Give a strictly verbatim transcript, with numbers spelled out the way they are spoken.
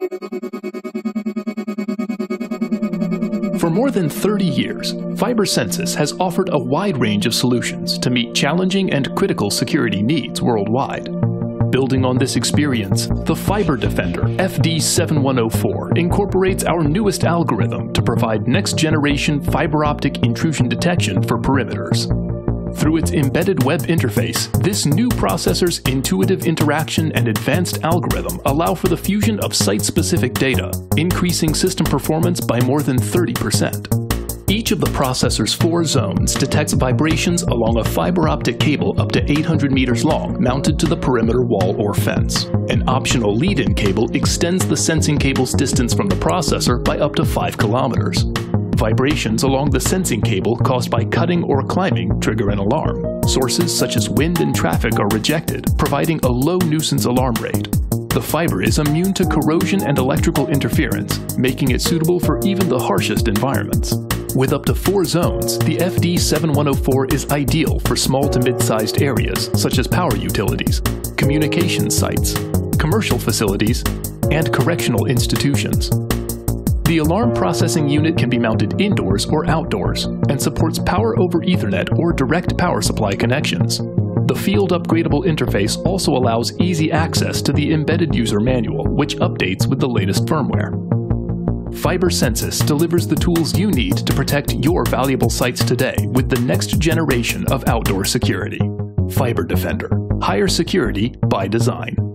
For more than thirty years, SenSys has offered a wide range of solutions to meet challenging and critical security needs worldwide. Building on this experience, the Fiber Defender F D seven one oh four incorporates our newest algorithm to provide next-generation fiber optic intrusion detection for perimeters. Through its embedded web interface, this new processor's intuitive interaction and advanced algorithm allow for the fusion of site-specific data, increasing system performance by more than thirty percent. Each of the processor's four zones detects vibrations along a fiber optic cable up to eight hundred meters long mounted to the perimeter wall or fence. An optional lead-in cable extends the sensing cable's distance from the processor by up to five kilometers. Vibrations along the sensing cable caused by cutting or climbing trigger an alarm. Sources such as wind and traffic are rejected, providing a low nuisance alarm rate. The fiber is immune to corrosion and electrical interference, making it suitable for even the harshest environments. With up to four zones, the F D seven one oh four is ideal for small to mid-sized areas such as power utilities, communication sites, commercial facilities, and correctional institutions. The alarm processing unit can be mounted indoors or outdoors and supports power over Ethernet or direct power supply connections. The field upgradable interface also allows easy access to the embedded user manual, which updates with the latest firmware. SenSys delivers the tools you need to protect your valuable sites today with the next generation of outdoor security. Fiber Defender. Higher security by design.